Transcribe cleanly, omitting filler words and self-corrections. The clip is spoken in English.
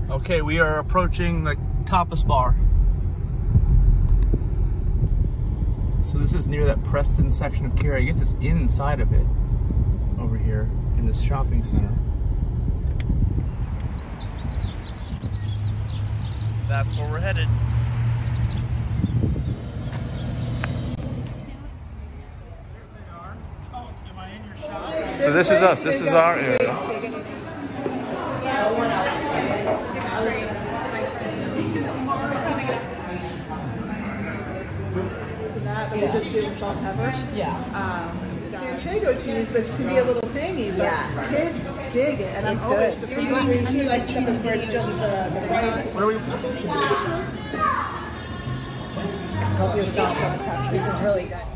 Okay, we are approaching the Tapas bar. So this is near that Preston section of Cary. I guess it's inside of it over here in this shopping center. That's where we're headed. So this is us. This is our area. But we're just doing salt and pepper. Yeah. Manchego cheese, which can be a little tangy, but kids dig it. And I'm always surprised. Too, like stuff where it's just the right. What are we? Help yourself on the pepper. This is really good.